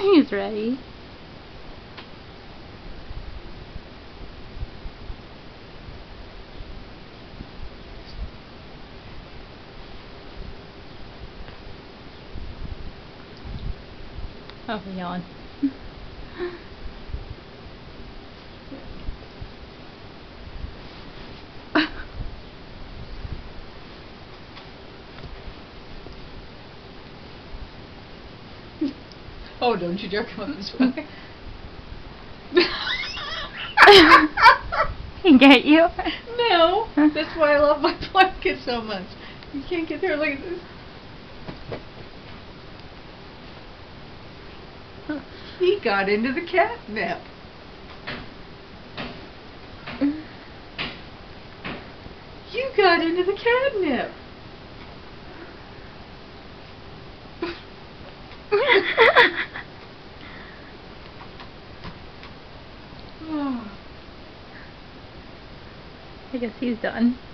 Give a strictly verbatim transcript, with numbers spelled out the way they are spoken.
He's ready. Oh, yawn. Oh, don't you dare come up this way. He get you? No, that's why I love my blanket so much. You can't get there like this. He got into the catnip. You got into the catnip. I guess he's done.